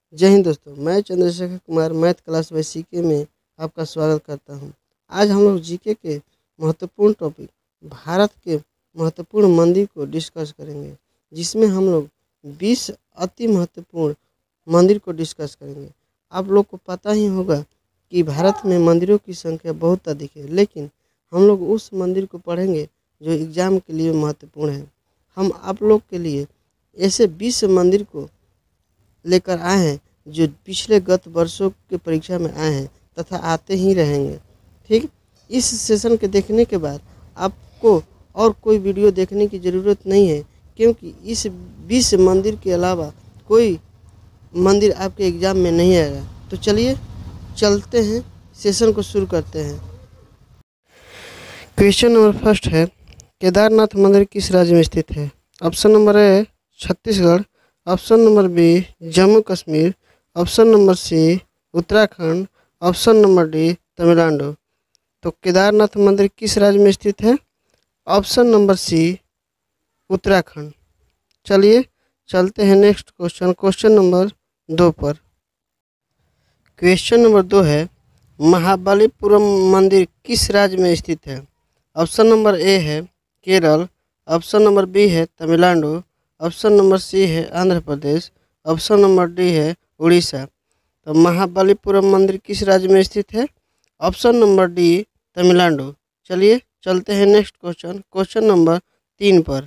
जय हिंद दोस्तों, मैं Chandrashekhar Kumar math class by CK में आपका स्वागत करता हूं। आज हम लोग जीके के महत्वपूर्ण टॉपिक भारत के महत्वपूर्ण मंदिर को डिस्कस करेंगे, जिसमें हम लोग 20 अति महत्वपूर्ण मंदिर को डिस्कस करेंगे। आप लोग को पता ही होगा कि भारत में मंदिरों की संख्या बहुत अधिक है, लेकिन हम लोग उस मंदिर को पढ़ेंगे जो एग्ज़ाम के लिए महत्वपूर्ण है। हम आप लोग के लिए ऐसे 20 मंदिर को लेकर आए हैं जो पिछले गत वर्षों के परीक्षा में आए हैं तथा आते ही रहेंगे। ठीक, इस सेशन के देखने के बाद आपको और कोई वीडियो देखने की ज़रूरत नहीं है, क्योंकि इस 20 मंदिर के अलावा कोई मंदिर आपके एग्ज़ाम में नहीं आएगा। तो चलिए चलते हैं, सेशन को शुरू करते हैं। क्वेश्चन नंबर फर्स्ट है, केदारनाथ मंदिर किस राज्य में स्थित है? Option number A Chhattisgarh, option number B Jammu Kashmir, option number C Uttarakhand, option number D Tamil Nadu. तो केदारनाथ मंदिर किस राज्य में स्थित है? Option number C Uttarakhand. चलिए चलते हैं नेक्स्ट क्वेश्चन, क्वेश्चन नंबर 2 पर। क्वेश्चन नंबर 2 है, महाबलीपुरम मंदिर किस राज्य में स्थित है? ऑप्शन नंबर ए है केरल, ऑप्शन नंबर बी है तमिलनाडु, ऑप्शन नंबर सी है Andhra Pradesh, option number D है उड़ीसा। तो महाबलीपुरम मंदिर किस राज्य में स्थित है? Option number D Tamil Nadu. चलिए चलते हैं नेक्स्ट क्वेश्चन, क्वेश्चन नंबर 3 पर।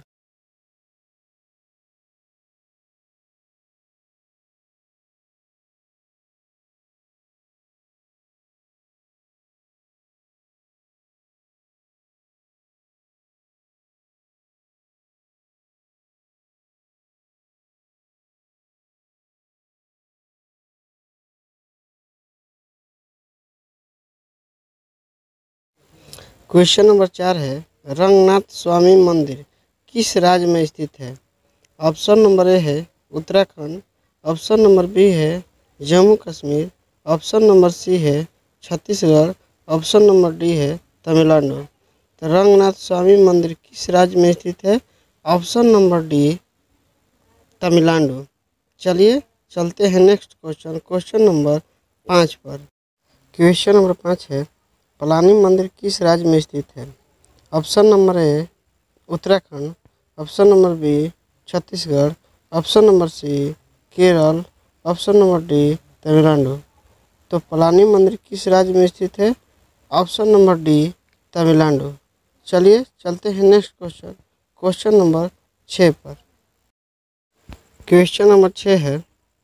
क्वेश्चन नंबर 4 है, रंगनाथ स्वामी मंदिर किस राज्य में स्थित है? ऑप्शन नंबर ए है उत्तराखंड, ऑप्शन नंबर बी है Jammu Kashmir, option number C है छत्तीसगढ़, ऑप्शन नंबर डी है तमिलनाडु। तो रंगनाथ स्वामी मंदिर किस राज्य में स्थित है? Option number D Tamil Nadu. चलिए चलते हैं नेक्स्ट क्वेश्चन, क्वेश्चन नंबर 5 पर। क्वेश्चन नंबर 5 है, पलानी मंदिर किस राज्य में स्थित है? Option number A Uttarakhand, option number B Chhattisgarh, option number C Kerala, option number D Tamil Nadu. तो पलानी मंदिर किस राज्य में स्थित है? Option number D Tamil Nadu. चलिए चलते हैं नेक्स्ट क्वेश्चन, क्वेश्चन नंबर 6 पर। क्वेश्चन नंबर 6 है,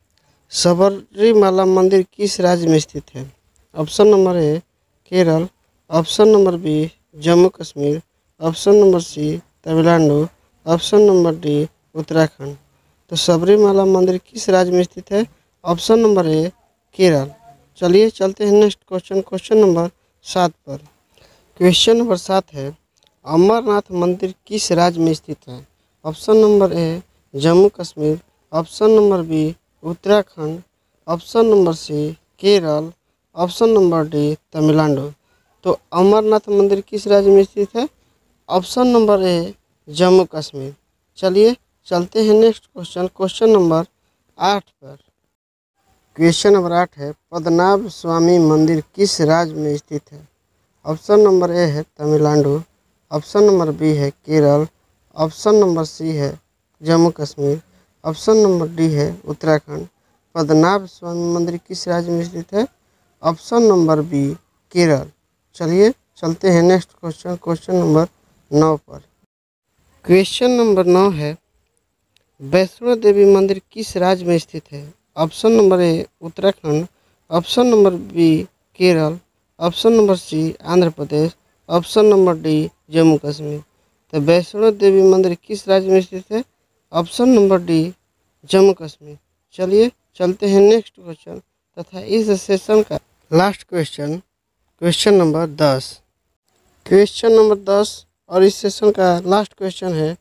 सबरीमाला मंदिर किस राज्य में स्थित है? Option number A Kerala, option number B Jammu Kashmir, option number C Tamil Nadu, option number D Uttarakhand. तो सबरीमाला मंदिर किस राज्य में स्थित है? Option number A Kerala. चलिए चलते हैं नेक्स्ट क्वेश्चन, क्वेश्चन नंबर 7 पर। क्वेश्चन नंबर 7 है, अमरनाथ मंदिर किस राज्य में स्थित है? Option number A Jammu Kashmir, option number B Uttarakhand, option number C Kerala, option number D Tamil Nadu. तो अमरनाथ मंदिर किस राज्य में स्थित है? Option number A Jammu Kashmir. चलिए चलते हैं नेक्स्ट क्वेश्चन, क्वेश्चन नंबर 8 पर। क्वेश्चन नंबर 8 है, पद्मनाभ स्वामी मंदिर किस राज्य में स्थित है? ऑप्शन नंबर ए है तमिलनाडु, ऑप्शन नंबर बी है केरल, ऑप्शन नंबर सी है Jammu Kashmir, option number D है उत्तराखंड। पद्मनाभ स्वामी मंदिर किस राज्य में स्थित है? Option number B Kerala. चलिए चलते हैं नेक्स्ट क्वेश्चन, क्वेश्चन नंबर 9 पर। क्वेश्चन नंबर 9 है, वैष्णो देवी मंदिर किस राज्य में स्थित है? Option number A Uttarakhand, option number B Kerala, option number C Andhra Pradesh, option number D Jammu Kashmir. तो वैष्णो देवी मंदिर किस राज्य में स्थित है? Option number D Jammu Kashmir. चलिए चलते हैं नेक्स्ट क्वेश्चन तथा इस सेशन का last question, question number 10। Question number 10 और इस सेशन का लास्ट क्वेश्चन है,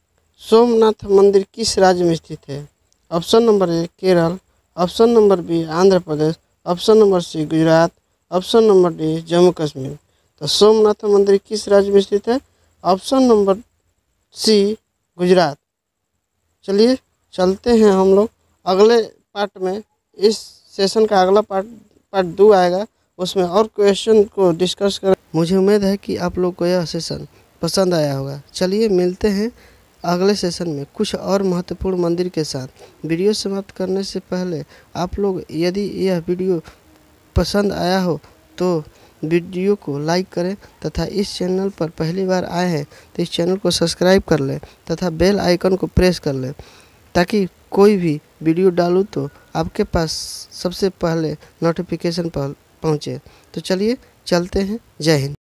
सोमनाथ मंदिर किस राज्य में स्थित है? Option number A Kerala, option number B Andhra Pradesh, option number C Gujarat, option number D Jammu Kashmir. तो सोमनाथ मंदिर किस राज्य में स्थित है? Option number C Gujarat. चलिए चलते हैं हम लोग अगले पार्ट में इस सेशन का अगला पार्ट 2 आएगा, उसमें और क्वेश्चन को डिस्कस कर। मुझे उम्मीद है कि आप लोग को यह सेशन पसंद आया होगा। चलिए मिलते हैं अगले सेशन में कुछ और महत्वपूर्ण मंदिर के साथ। वीडियो समाप्त करने से पहले आप लोग यदि यह वीडियो पसंद आया हो तो वीडियो को लाइक करें तथा इस चैनल पर पहली बार आए हैं तो इस चैनल को सब्सक्राइब कर लें तथा बेल आइकन को प्रेस कर लें, ताकि कोई भी वीडियो डालूँ तो आपके पास सबसे पहले नोटिफिकेशन पहुँचे। तो चलिए चलते हैं। जय हिंद।